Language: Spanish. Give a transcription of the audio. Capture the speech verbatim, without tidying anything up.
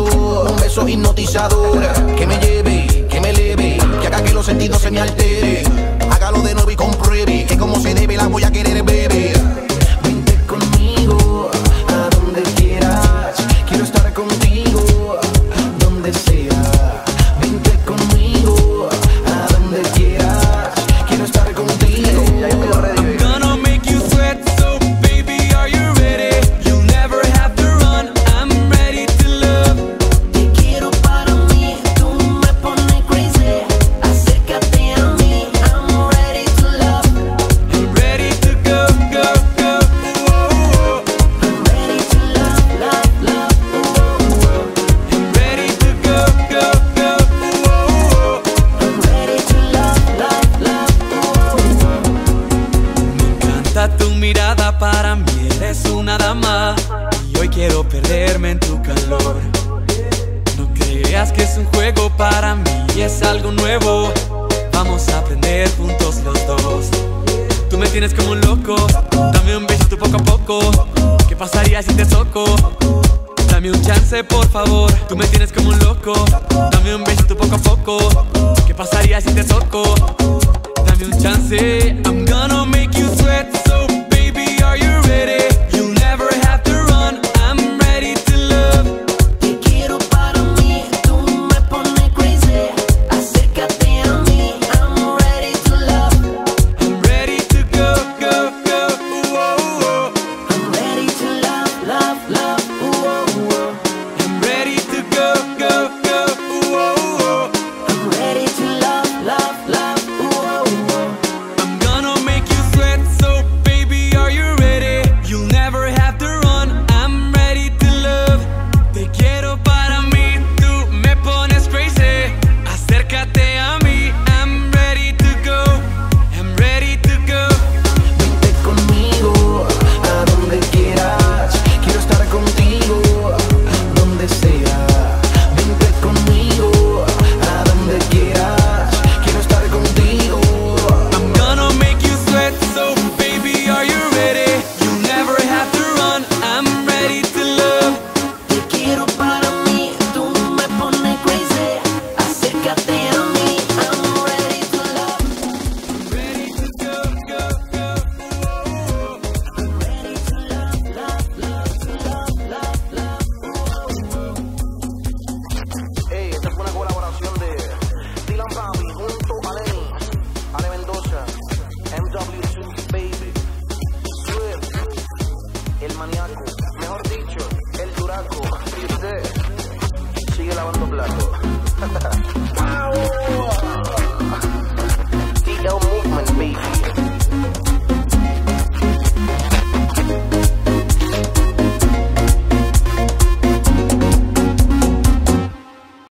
Un beso hipnotizador, que me lleve, que me eleve, que haga que los sentidos se me alteren. Hágalo de nuevo y compruebe que como se debe la voy a querer, bebé. Vente conmigo a donde quieras, quiero estar contigo donde sea. Vente conmigo a donde quieras, quiero estar contigo. Ya yo estoy ready, baby. Gonna make you sweat, so baby, are you ready? You'll never have to run, I'm ready to love. Te quiero para mí, tú me pones crazy. Acércate a mí, I'm ready to love. I'm ready to go, go, go. Whoa, whoa. I'm ready to love, love, love. I'm ready to go, go, go. Whoa, whoa. I'm ready to love, love, love. Me encanta tu mirada, para mí eres una dama. Y hoy quiero perderme en tu calor. No creas que es un juego, para mí es algo nuevo. Vamos a aprender juntos los dos. Tú me tienes como un loco, dame un besito poco a poco. ¿Qué pasaría si te toco? Dame un chance, por favor. Tú me tienes como un loco, dame un besito poco a poco. ¿Qué pasaría si te toco? Dame un chance. I'm gonna make you sweat, so baby, are you ready? You'll never have to run, I'm ready to love. Te quiero para mí, tú me pones crazy. Acércate a mí, I'm ready to love. I'm ready to go, go, go. Whoa, whoa. I'm ready to love, love, love. I'm ready to go, go, go. Whoa, whoa. I'm ready to love, love, love. I'm gonna make you sweat, so baby, are you ready? You'll never have to run, I'm ready to love. Te quiero para mí, tú me pones crazy. Acércate a mí, I'm ready to go. I'm ready to go. Vente conmigo a donde quieras, quiero estar contigo donde sea. Vente conmigo a donde quieras, quiero estar contigo. I'm gonna make you sweat, so baby, are you ready? You'll never have to run, I'm ready to love. Te quiero para mí, tú me pones crazy. Acércate a mí, I'm ready to love. I'm ready to go, go, go. Whoa, whoa. I'm ready to love, love, love, love, love, love. Ey, esta fue una colaboración de Dylan Bobby junto a Lenny, Ale Mendoza, M W dos, baby, Swift, el maníaco, mejor dicho, el duraco, y usted sigue lavando platos. ¡Wow!